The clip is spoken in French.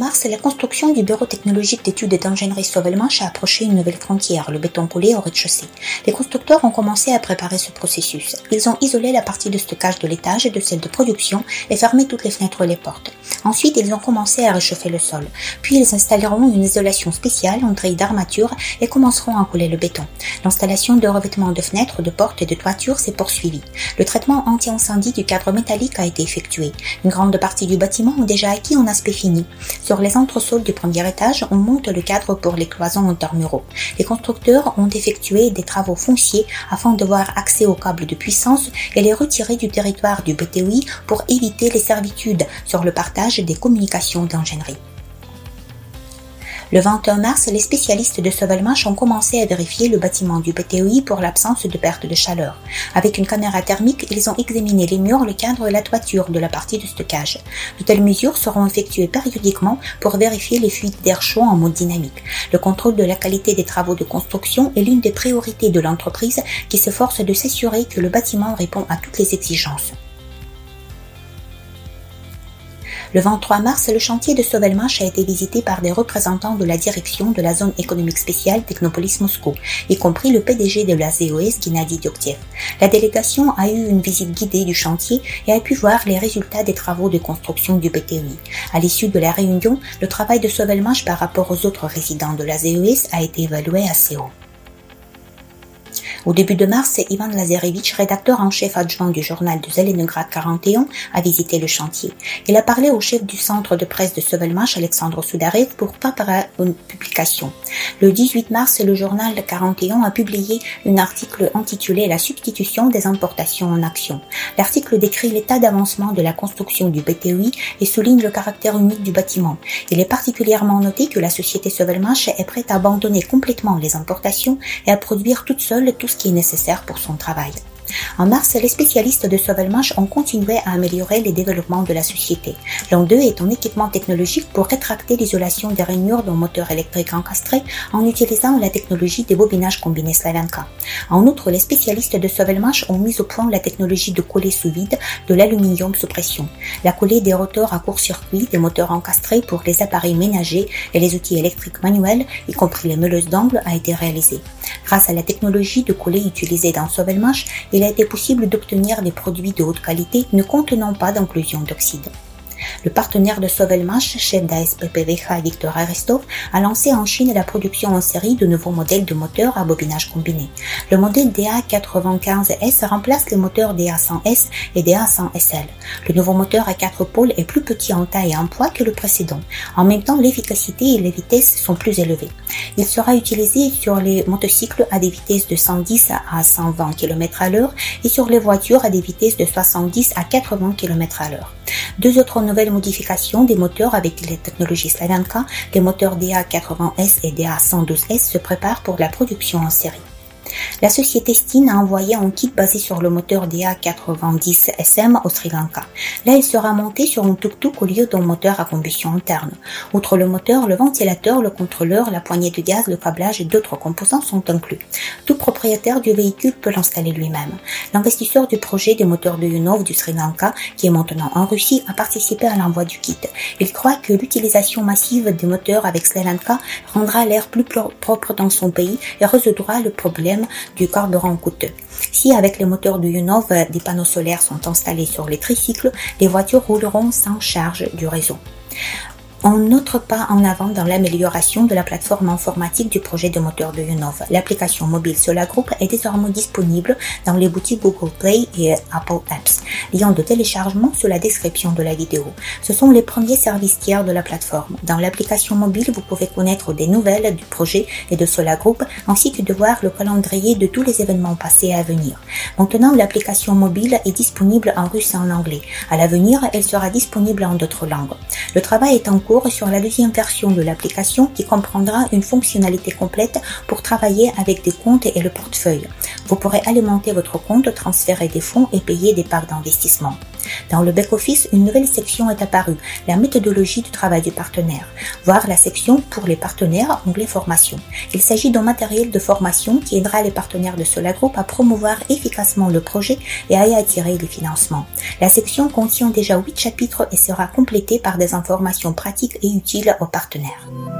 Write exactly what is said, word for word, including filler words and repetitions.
mars, la construction du bureau technologique d'études d'ingénierie Sovelmash a approché une nouvelle frontière, le béton collé au rez-de-chaussée. Les constructeurs ont commencé à préparer ce processus. Ils ont isolé la partie de stockage de l'étage et de celle de production et fermé toutes les fenêtres et les portes. Ensuite, ils ont commencé à réchauffer le sol. Puis, ils installeront une isolation spéciale en grille d'armature et commenceront à couler le béton. L'installation de revêtements de fenêtres, de portes et de toitures s'est poursuivie. Le traitement anti-incendie du cadre métallique a été effectué. Une grande partie du bâtiment ont déjà acquis en aspect fini. Sur les entresols du premier étage, on monte le cadre pour les cloisons intermuraux. Les constructeurs ont effectué des travaux fonciers afin d'avoir accès aux câbles de puissance et les retirer du territoire du B T O I pour éviter les servitudes sur le partage des communications d'ingénierie. Le vingt et un mars, les spécialistes de Sovelmash ont commencé à vérifier le bâtiment du B T O I pour l'absence de perte de chaleur. Avec une caméra thermique, ils ont examiné les murs, le cadre et la toiture de la partie de stockage. De telles mesures seront effectuées périodiquement pour vérifier les fuites d'air chaud en mode dynamique. Le contrôle de la qualité des travaux de construction est l'une des priorités de l'entreprise qui s'efforce de s'assurer que le bâtiment répond à toutes les exigences. Le vingt-trois mars, le chantier de Sovelmash a été visité par des représentants de la direction de la zone économique spéciale Technopolis Moscou, y compris le P D G de la Z O S, Gennady Dioktiev. La délégation a eu une visite guidée du chantier et a pu voir les résultats des travaux de construction du B T O I. À l'issue de la réunion, le travail de Sovelmash par rapport aux autres résidents de la Z O S a été évalué assez haut. Au début de mars, Ivan Lazarevitch, rédacteur en chef adjoint du journal de Zelenograd quarante et un, a visité le chantier. Il a parlé au chef du centre de presse de Sovelmash, Alexandre Soudarev, pour préparer une publication. Le dix-huit mars, le journal quarante et un a publié un article intitulé « La substitution des importations en action ». L'article décrit l'état d'avancement de la construction du B T O I et souligne le caractère unique du bâtiment. Il est particulièrement noté que la société Sovelmash est prête à abandonner complètement les importations et à produire toute seule tout ce qui est nécessaire pour son travail. En mars, les spécialistes de Sovelmash ont continué à améliorer les développements de la société. L'un d'eux est un équipement technologique pour rétracter l'isolation des rainures d'un moteur électrique encastré en utilisant la technologie des bobinages combinés Slavyanka. En outre, les spécialistes de Sovelmash ont mis au point la technologie de coller sous vide de l'aluminium sous pression. La coller des rotors à court-circuit, des moteurs encastrés pour les appareils ménagers et les outils électriques manuels, y compris les meuleuses d'angle, a été réalisée. Grâce à la technologie de coller utilisée dans Sovelmash, il a été possible d'obtenir des produits de haute qualité ne contenant pas d'inclusion d'oxyde. Le partenaire de Sovelmash, chef d'A S P P V H Victor Arestov, a lancé en Chine la production en série de nouveaux modèles de moteurs à bobinage combiné. Le modèle D A quatre-vingt-quinze S remplace les moteurs D A cent S et D A cent S L. Le nouveau moteur à quatre pôles est plus petit en taille et en poids que le précédent. En même temps, l'efficacité et les vitesses sont plus élevées. Il sera utilisé sur les motocycles à des vitesses de cent dix à cent vingt kilomètres à l'heure et sur les voitures à des vitesses de soixante-dix à quatre-vingts kilomètres à l'heure. Deux autres nouvelles modifications des moteurs avec les technologies Slavyanka, les moteurs D A quatre-vingts S et D A cent douze S se préparent pour la production en série. La société Steen a envoyé un kit basé sur le moteur D A quatre-vingt-dix S M au Sri Lanka. Là, il sera monté sur un tuk-tuk au lieu d'un moteur à combustion interne. Outre le moteur, le ventilateur, le contrôleur, la poignée de gaz, le câblage et d'autres composants sont inclus. Tout propriétaire du véhicule peut l'installer lui-même. L'investisseur du projet des moteurs de Yunov du Sri Lanka, qui est maintenant en Russie, a participé à l'envoi du kit. Il croit que l'utilisation massive des moteurs avec Sri Lanka rendra l'air plus propre dans son pays et résoudra le problème du carburant coûteux. Si avec les moteurs de Yunov, des panneaux solaires sont installés sur les tricycles, les voitures rouleront sans charge du réseau. Un autre pas en avant dans l'amélioration de la plateforme informatique du projet de moteur de Yunov. L'application mobile SolarGroup est désormais disponible dans les boutiques Google Play et Apple Apps. Lien de téléchargement sur la description de la vidéo. Ce sont les premiers services tiers de la plateforme. Dans l'application mobile, vous pouvez connaître des nouvelles du projet et de SolarGroup, ainsi que de voir le calendrier de tous les événements passés et à venir. Maintenant, l'application mobile est disponible en russe et en anglais. À l'avenir, elle sera disponible en d'autres langues. Le travail est en cours sur la deuxième version de l'application qui comprendra une fonctionnalité complète pour travailler avec des comptes et le portefeuille. Vous pourrez alimenter votre compte, transférer des fonds et payer des parts d'investissement. Dans le back-office, une nouvelle section est apparue, la méthodologie du travail du partenaire. Voir la section pour les partenaires, onglet formation. Il s'agit d'un matériel de formation qui aidera les partenaires de Sola Group à promouvoir efficacement le projet et à y attirer les financements. La section contient déjà huit chapitres et sera complétée par des informations pratiques et utiles aux partenaires.